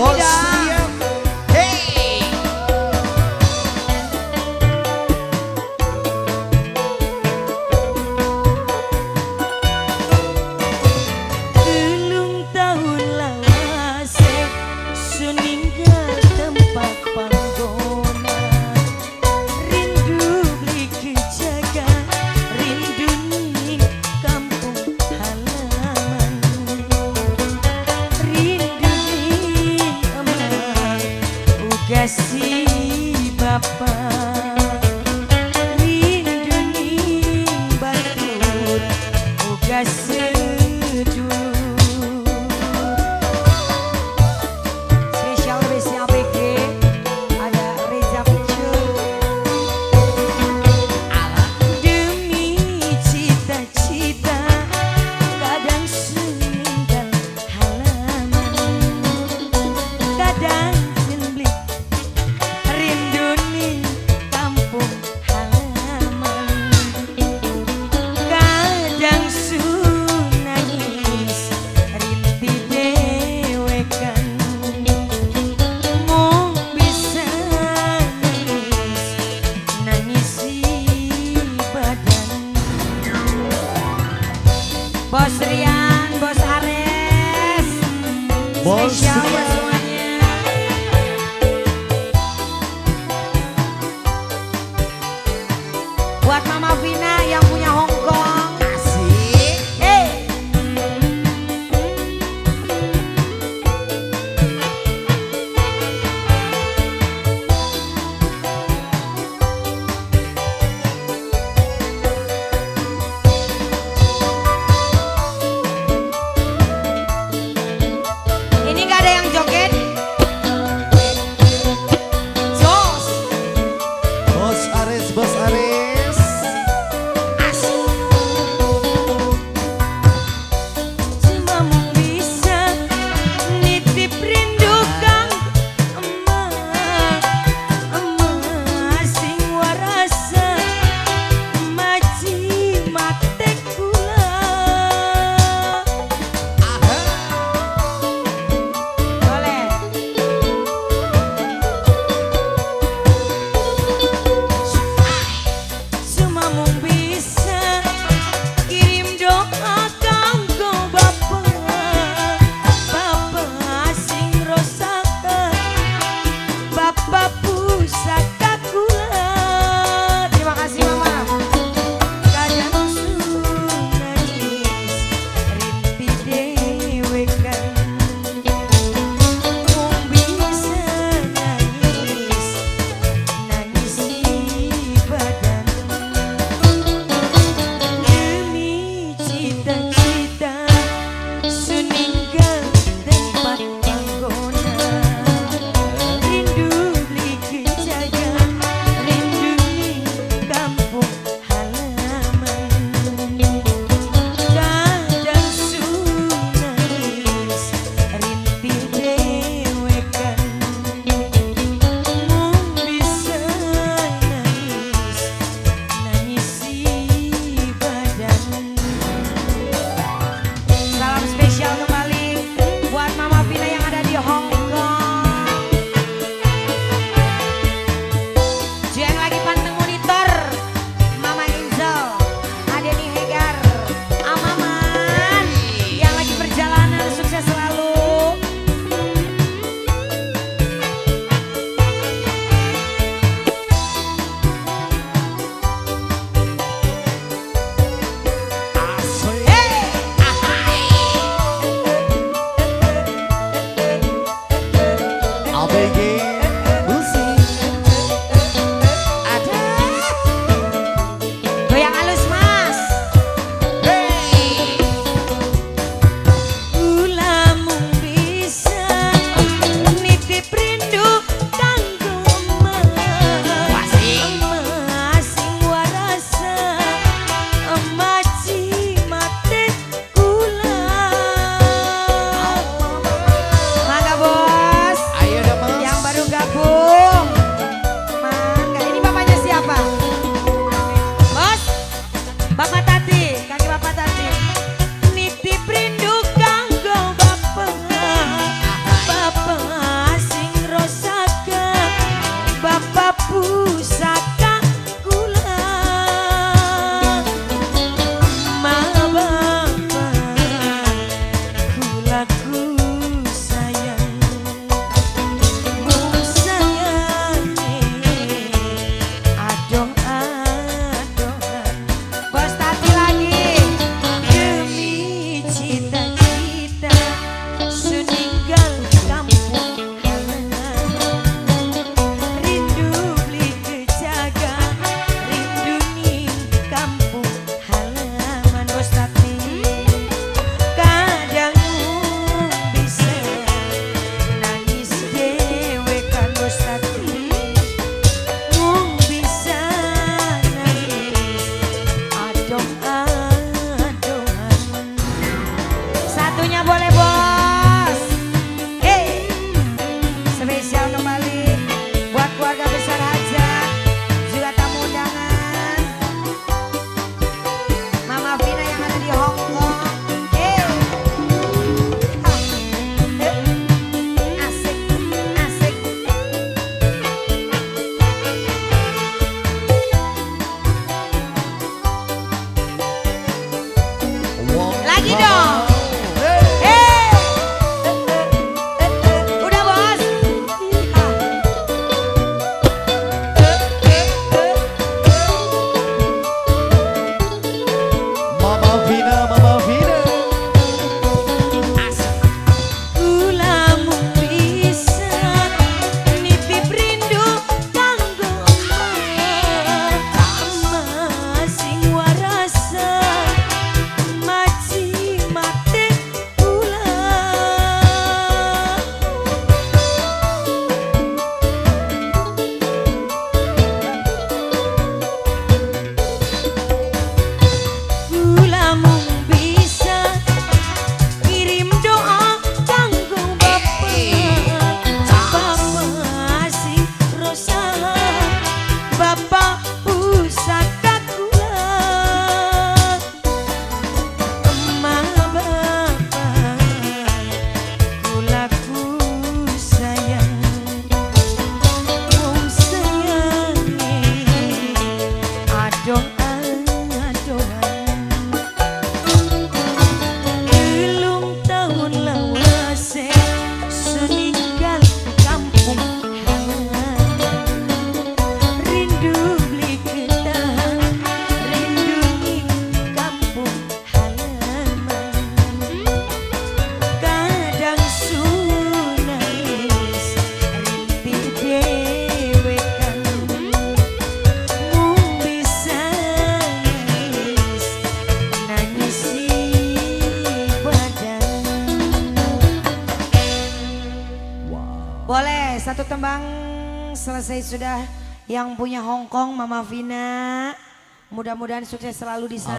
Bos dah. Rian. Hey. Belum tahun lawas suninggal tempat panggona. Rindu beli kejaga, rindu ning kampung halaman. Rindu ning emak uga si bapak. Rindu ning batur uga sedulur. Spesial besi APG ada Reza Picul. Demi cita-cita kadang seninggal halaman, kadang senblik rindu ning kampung halaman, kadang nangis rinti dewekan. Mung bisa nangisi badan. Bos Rian, Bos Ares, Bos spesial buat Rian. semuanya. Buat Mama Vina yang punya Hongkong. Asik. Hey. Ini gak ada yang joget. Jos. Bos Ares, Bos Ares. satu tembang selesai sudah. Yang punya Hongkong Mama Vina. Mudah-mudahan sukses selalu di sana.